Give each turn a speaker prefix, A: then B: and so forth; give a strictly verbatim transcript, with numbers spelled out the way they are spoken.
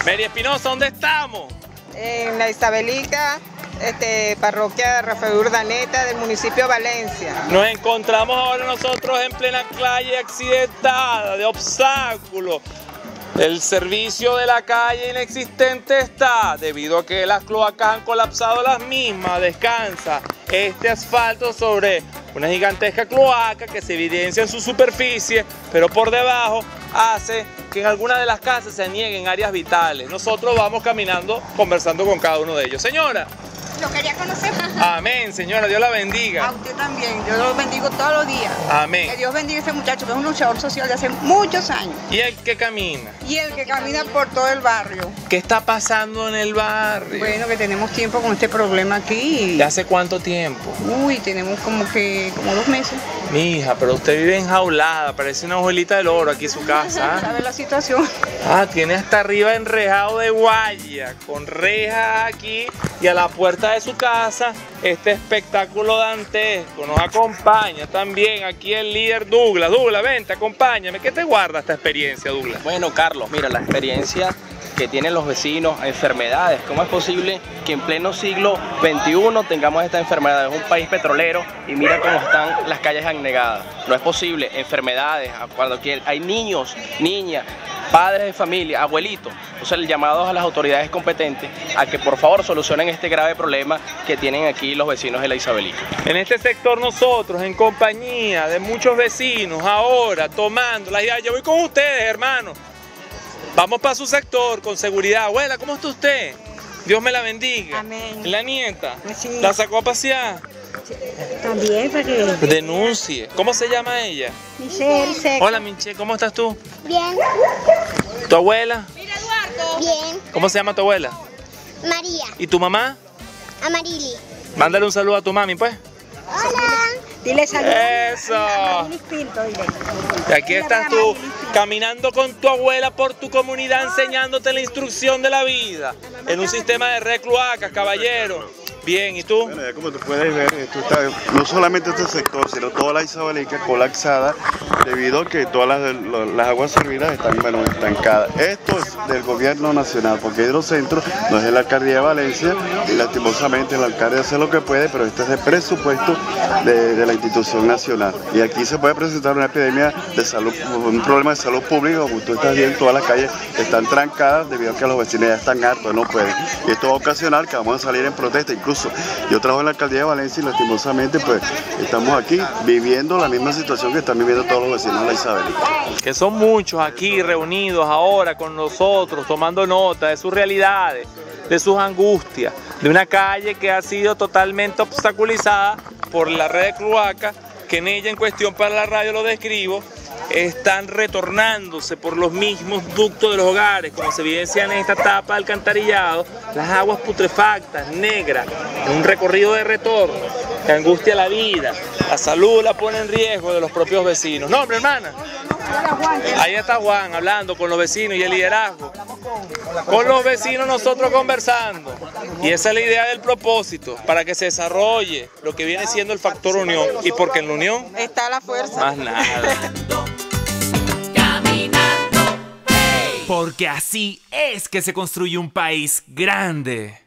A: Mary Espinosa, ¿dónde estamos?
B: En la Isabelica, este, parroquia Rafael Urdaneta del municipio de Valencia.
A: Nos encontramos ahora nosotros en plena calle accidentada, de obstáculos. El servicio de la calle inexistente está, debido a que las cloacas han colapsado las mismas. Descansa este asfalto sobre una gigantesca cloaca que se evidencia en su superficie, pero por debajo hace que en algunas de las casas se nieguen áreas vitales. Nosotros vamos caminando, conversando con cada uno de ellos. Señora.
C: Lo quería conocer.
A: Amén, señora, Dios la bendiga.
C: A usted también, yo lo bendigo todos los días.
A: Amén.
C: Que Dios bendiga a ese muchacho que es un luchador social de hace muchos años.
A: ¿Y el que camina?
C: Y el que camina por todo el barrio.
A: ¿Qué está pasando en el barrio?
C: Bueno, que tenemos tiempo con este problema aquí.
A: ¿De hace cuánto tiempo?
C: Uy, tenemos como que, como dos meses.
A: Mija, pero usted vive enjaulada, parece una abuelita del oro aquí en su casa.
C: ¿Sabe la situación?
A: Ah, tiene hasta arriba enrejado de guaya, con rejas aquí, y a la puerta de su casa este espectáculo dantesco. Nos acompaña también aquí el líder Douglas. Douglas, vente, acompáñame. ¿Qué te guarda esta experiencia, Douglas?
D: Bueno, Carlos, mira, la experiencia que tienen los vecinos, enfermedades. ¿Cómo es posible que en pleno siglo veintiuno tengamos esta enfermedad? Es un país petrolero y mira cómo están las calles anegadas. No es posible, enfermedades, cuando hay niños, niñas, padres de familia, abuelitos. Entonces el llamado a las autoridades competentes a que por favor solucionen este grave problema que tienen aquí los vecinos de la Isabelica.
A: En este sector nosotros, en compañía de muchos vecinos, ahora tomando las ideas. Yo voy con ustedes, hermano. Vamos para su sector con seguridad. Abuela, ¿cómo está usted? Dios me la bendiga.
E: Amén.
A: ¿La nieta?
E: Sí.
A: ¿La sacó a pasear?
E: También, para que...
A: Denuncie. ¿Cómo se llama ella?
E: Michelle Seco.
A: Hola, Michelle, ¿cómo estás tú?
F: Bien,
A: ¿Tu abuela?
F: bien.
A: ¿Cómo se llama tu abuela?
F: María,
A: ¿Y tu mamá?
F: Amarili.
A: Mándale un saludo a tu mami, pues.
F: Hola.
E: Dile salud.
A: Eso.
E: A Marilis Pinto, dile.
A: Y aquí estás tú, caminando con tu abuela por tu comunidad, enseñándote la instrucción de la vida, en un sistema de red cloacas, caballero. Bien, ¿y tú?
G: Bueno, ya como tú puedes ver, esto está, no solamente este sector, sino toda la Isabelica colapsada debido a que todas las, las aguas servidas están, bueno, estancadas. Esto es del gobierno nacional, porque Hidrocentro no es de la alcaldía de Valencia y lastimosamente el alcalde hace lo que puede, pero este es el presupuesto de, de la institución nacional. Y aquí se puede presentar una epidemia de salud, un problema de salud pública, como tú estás viendo, todas las calles están trancadas debido a que los vecinos ya están hartos, no pueden. Y esto va a ocasionar que vamos a salir en protesta, incluso yo trabajo en la alcaldía de Valencia y lastimosamente pues estamos aquí viviendo la misma situación que están viviendo todos los vecinos de la Isabelica.
A: Que son muchos aquí reunidos ahora con nosotros, tomando nota de sus realidades, de sus angustias, de una calle que ha sido totalmente obstaculizada por la red de cloacas, que en ella en cuestión para la radio lo describo, están retornándose por los mismos ductos de los hogares, como se evidencia en esta tapa de alcantarillado, las aguas putrefactas, negras, en un recorrido de retorno que angustia la vida, la salud la pone en riesgo de los propios vecinos. No, hombre, hermana. Ahí está Juan hablando con los vecinos y el liderazgo. Con los vecinos nosotros conversando. Y esa es la idea del propósito, para que se desarrolle lo que viene siendo el factor unión. Y porque en la unión
B: Está la fuerza.
A: más nada.
H: Porque así es que se construye un país grande.